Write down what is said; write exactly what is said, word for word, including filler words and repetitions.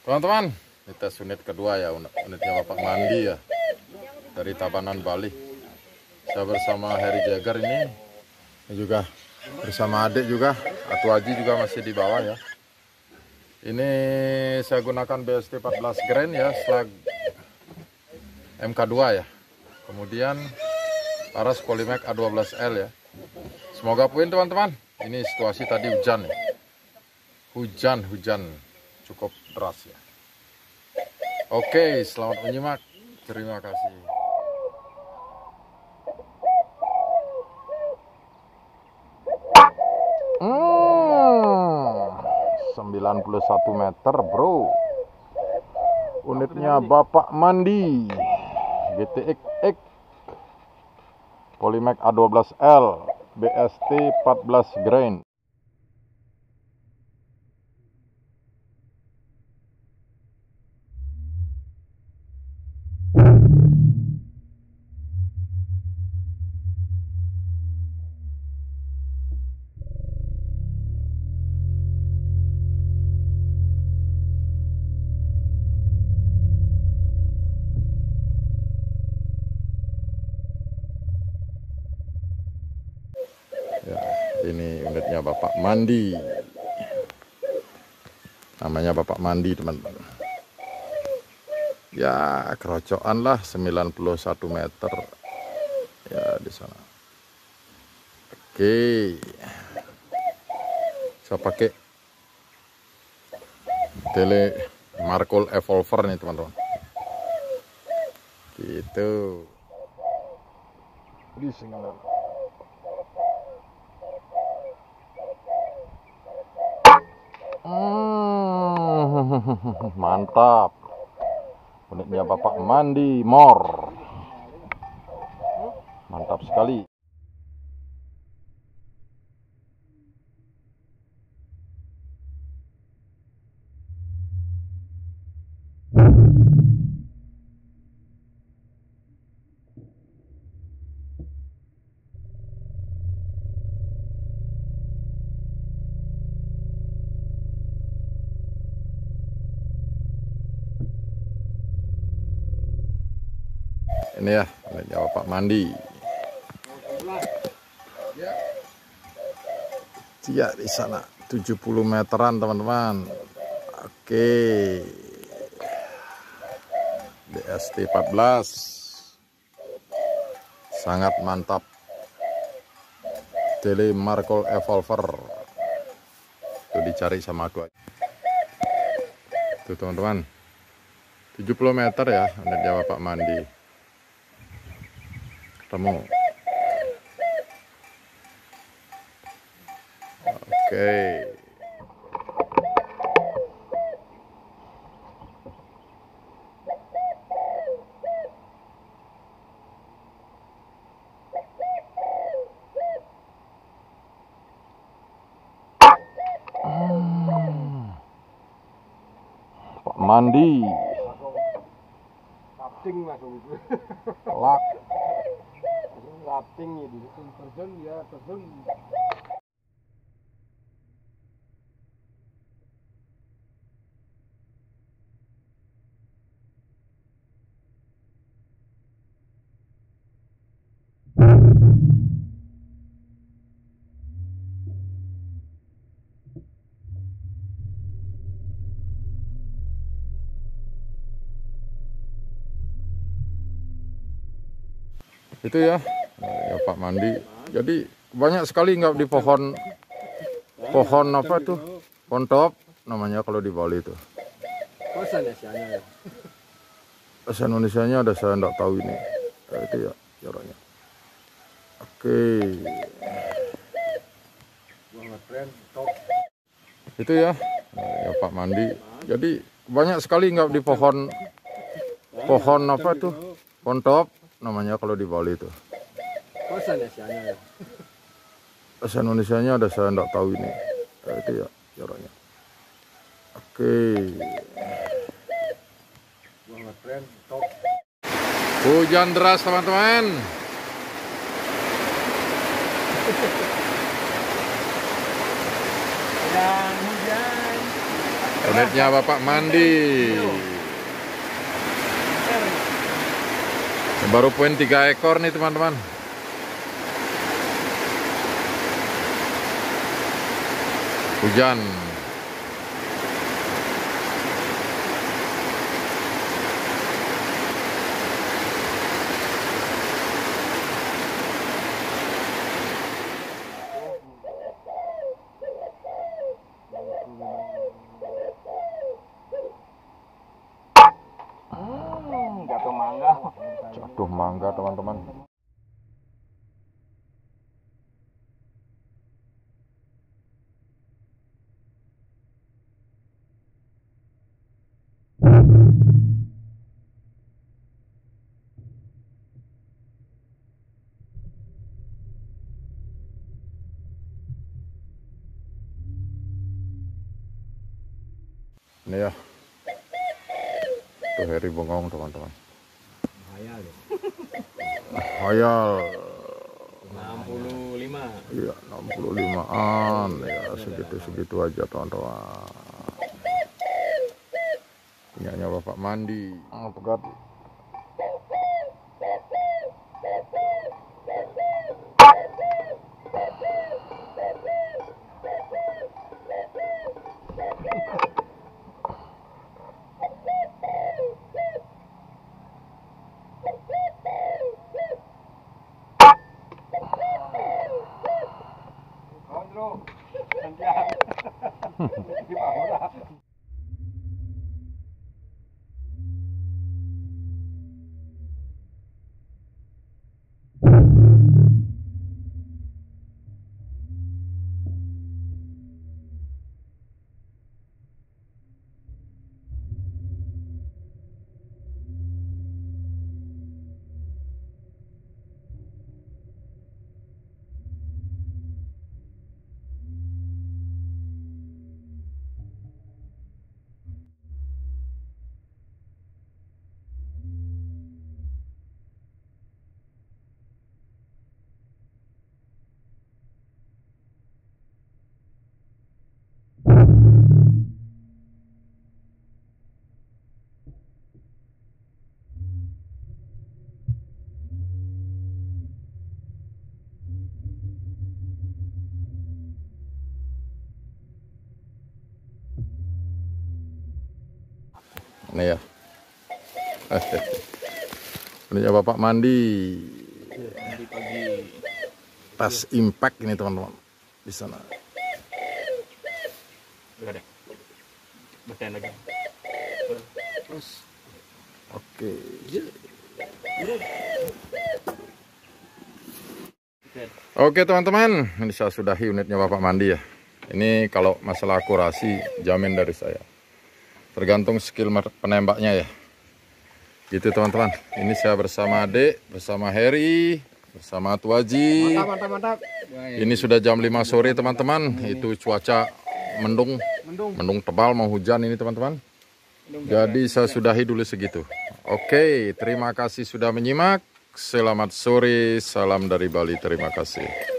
Teman-teman, ini tes unit kedua ya, unitnya Bapak Mandi ya, dari Tabanan, Bali. Saya bersama Harry Jagger ini, ini juga bersama adik juga, Atu Haji juga masih di bawah ya. Ini saya gunakan B S T empat belas grain ya, slag M K dua ya. Kemudian Paras Polymac A dua belas L ya. Semoga puin teman-teman. Ini situasi tadi hujan ya. Hujan, hujan cukup deras ya. Oke, selamat menyimak. Terima kasih. Hmm, sembilan puluh satu meter bro. Unitnya Bapak Mandi G T X X Polymac A dua belas L B S T empat belas grain. Ya, ini unitnya Bapak Mandi. Namanya Bapak Mandi, teman-teman. Ya, kerocokan lah sembilan puluh satu meter. Ya, di sana. Oke. Saya pakai Tele Markol Evolver nih, teman-teman. Gitu. Di sini. Hmm, mantap. Unitnya Bapak Mandi Mor. Mantap sekali. Ini ya, unitnya Bapak Mandi. Ya, di sana tujuh puluh meteran, teman-teman. Oke. B S T empat belas. Sangat mantap. Tele Markol Evolver. Itu dicari sama aku. Tuh, teman-teman. tujuh puluh meter ya, unitnya Bapak Mandi. Ketemu. Oke. Hmm. Pak Mandi. Lapting langsung itu. Lak. Lapting itu terjun ya terjun. Itu ya, ya Pak Mandi. Jadi banyak sekali nggak di pohon pohon apa tuh, pohon top namanya kalau di Bali itu. Bahasa Indonesianya ya. Bahasa Indonesianya ada, saya nggak tahu ini. Ya, itu ya caranya. Oke. Itu ya, ya Pak Mandi. Jadi banyak sekali nggak di pohon pohon apa tuh, pohon top namanya kalau di Bali itu. Bahasa Indonesianya ya. Bahasa Indonesianya ada, saya nggak tahu ini. Ya, itu ya caranya. Oke. Hujan deras, teman-teman. Yang hujan Unitnya Bapak mandi. Baru poin tiga ekor nih teman-teman. Hujan. Jatuh mangga. Jatuh mangga teman-teman. Ini ya, tuh Heri bengong teman-teman. Hayal ya. Hayal. enam puluh lima. Iya, enam puluh limaan ya, segitu-segitu aja teman-teman. Punyanya Bapak mandi. Ah, pegat. Kontrol. Santiago. Di bawah. Ini ya. Punyanya Bapak mandi. Mandi pagi. Tas impact ini teman-teman. Di sana. Udah deh. Beten lagi. Terus. Oke. Oke teman-teman, ini saya sudahi unitnya Bapak mandi ya. Ini kalau masalah akurasi jamin dari saya. Tergantung skill penembaknya ya. Gitu teman-teman. Ini saya bersama Adik, bersama Heri, bersama Tuaji. Mantap, mantap, mantap. Ini sudah jam lima sore teman-teman. Itu cuaca mendung, Mendung. mendung tebal mau hujan ini teman-teman. Jadi saya sudahi dulu segitu. Oke, terima kasih sudah menyimak. Selamat sore, salam dari Bali, terima kasih.